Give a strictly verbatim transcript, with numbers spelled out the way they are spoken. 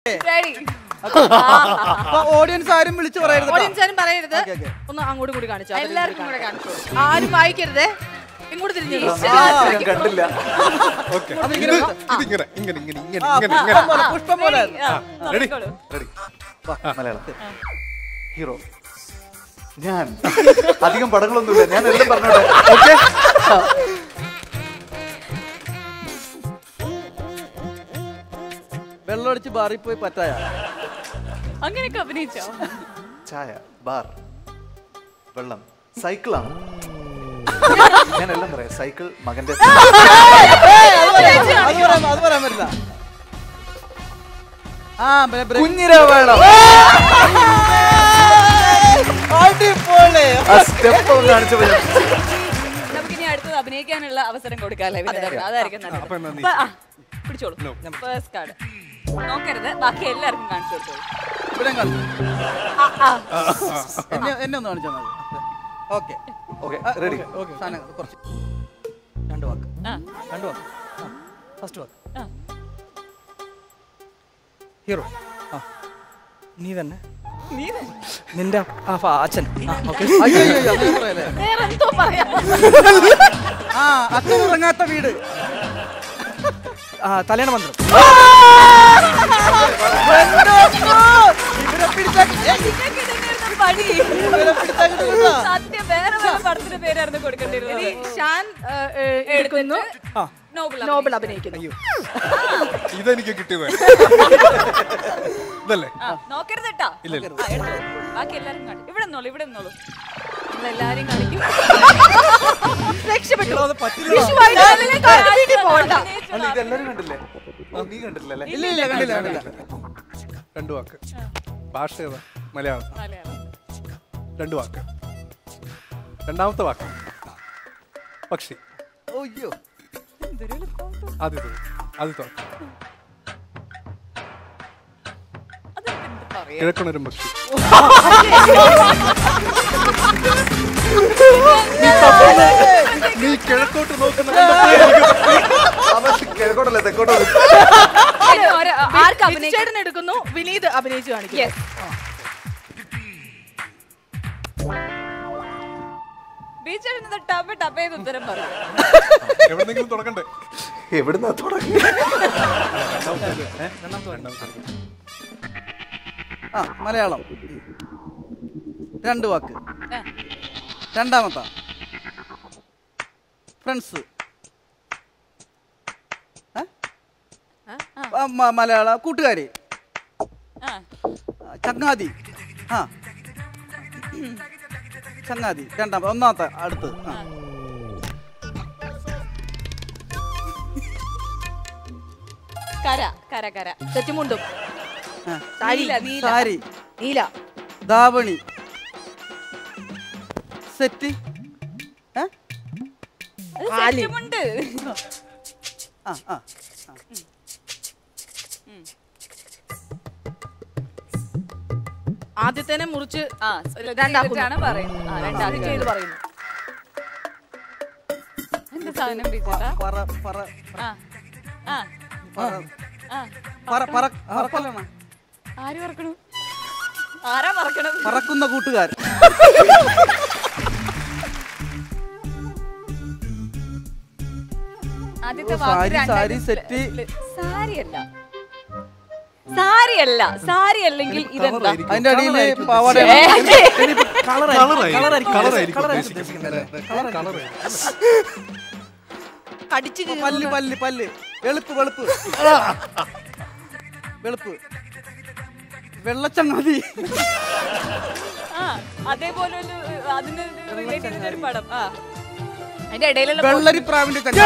Audience ആരും വിളിച്ചു പറയരുത്. ഓഡിയൻസ് ആരും പറയരുത്. ഒന്ന് അങ്ങോട്ടും കൂടി കാണിച്ചു. എല്ലാവർക്കും കൂടെ കാണിച്ചു. ആരും വായിക്കരുത്. ഇങ്ങോട്ട് തിരിഞ്ഞു കണ്ടില്ല. പുഷ്പം പോലെ മലയാളം ഹീറോ. ഞാൻ അധികം പടങ്ങളൊന്നുമില്ല, ഞാൻ എല്ലാം പറഞ്ഞോട്ടെ. ഓക്കെ, വെള്ളമടിച്ച് ബാറിൽ പോയി പറ്റായ അങ്ങനെയൊക്കെ അഭിനയിച്ചോ? ചായ, ബാർ, വെള്ളം, സൈക്കിളാണ്. ഞാൻ എല്ലാം പറയാം. സൈക്കിൾ, മകന്റെ അത് പറയാൻ പറ്റില്ല. ആ കുഞ്ഞിര വേണം. സ്റ്റെപ്പ് കാണിച്ചപ്പോ നമുക്കിനി അടുത്തത് അഭിനയിക്കാനുള്ള അവസരം കൊടുക്കാല്ലേ? അതായിരിക്കും നല്ലത്. പിടിച്ചോളൂ. ഫസ്റ്റ് കാർഡ് നോക്കരുത്, ബാക്കി എല്ലാവർക്കും കാണിച്ചു കൊടുത്തോളൂ. എന്നെ ഒന്ന് കാണിച്ചാൽ മതി. Okay okay, ready. കുറച്ച് രണ്ട് വാക്ക് രണ്ട് വാക്ക് ഫസ്റ്റ് വാക്ക്. ഹീറോ നീ തന്നെ. നിന്റെ അച്ഛൻ. ആ അച്ഛൻ ഉറങ്ങാത്ത വീട്. ആ തലേണ മന്ത്രം. സത്യം വേറെ പടത്തിന്റെ പേരായിരുന്നു കൊടുക്കേണ്ടിരുന്നത്. ഷാൻ എടുക്കുന്നു, നോബിൾ അഭിനയിക്കുന്നു. ഇതെനിക്ക് കിട്ടിയത് ഇതല്ലേ? നോക്കരുത് കേട്ടാ. ബാക്കി എല്ലാരും കാണും. ഇവിടെ നിന്നോളൂ, ഇവിടെ നിന്നോളൂ. എല്ലാരും കാണിക്കും. രക്ഷപ്പെട്ടു. ഇതെല്ലാരും കണ്ടില്ലേ? നീ കണ്ടില്ലല്ലേ? ഇല്ല ഇല്ല കണ്ടില്ല കണ്ടില്ല. രണ്ടു വാക്ക്. ഭാഷ ഏതാ? മലയാളം. രണ്ടു വാക്ക്. രണ്ടാമത്തെ വാക്ക് പക്ഷി. ഓയ്യോ, ആദ്യത്തെ ആദ്യത്തെ വാക്ക് കിഴക്കുണരും പക്ഷി. നീ കിഴക്കോട്ട് നോക്കുന്ന കിഴക്കോട്ടല്ലേ തെക്കോട്ടോ? ചേട്ടൻ എടുക്കുന്നു, വിനീത് അഭിനയിച്ചു കാണിക്കും. ഉത്തരം പറയും. എവിടെന്നെങ്കിലും തുടങ്ങണ്ടേ? എവിടുന്നാ തുടങ്ങി? ആ മലയാളം രണ്ട് വാക്ക്. രണ്ടാമത്തെ ഫ്രണ്ട്സ്. മലയാള കൂട്ടുകാരി. ചങ്ങാതി. ആ ചങ്ങാതി രണ്ടാമത്തെ. ഒന്നാമത്തെ അടുത്ത് കര കര കര തെറ്റുമുണ്ടും. സാരി, നീല, ധാവണി, സെറ്റ്, തെറ്റുമുണ്ട്. ആ ആ ആദ്യത്തേനെ മുറിച്ച് രണ്ടാണ് പറയുന്നത്. ചെയ്ത് പറയുന്നു. എന്താ സാധനം? ആര് പറക്കണു? ആരാ പറക്കണത്? പറക്കുന്ന കൂട്ടുകാർ. ആദ്യത്തെ സാരി, സെറ്റ്. സാരിയല്ല, സാരിയല്ല, സാരി അല്ലെങ്കിൽ ഇതെന്താ? അതിന്റെ അടിയില് പാവാട. കടിച്ചു പല്ല് പല്ല് പല്ല്. വെളുപ്പ് വെളുപ്പ് വെളുപ്പ്. വെള്ളച്ചങ്ങാതി. അതേപോലെ അതിന് റിലേറ്റഡ് ഒരു പടം. ആ അതിന്റെ ഇടയിലുള്ള വെള്ളരി പ്രാവിന്റെ തന്നെ.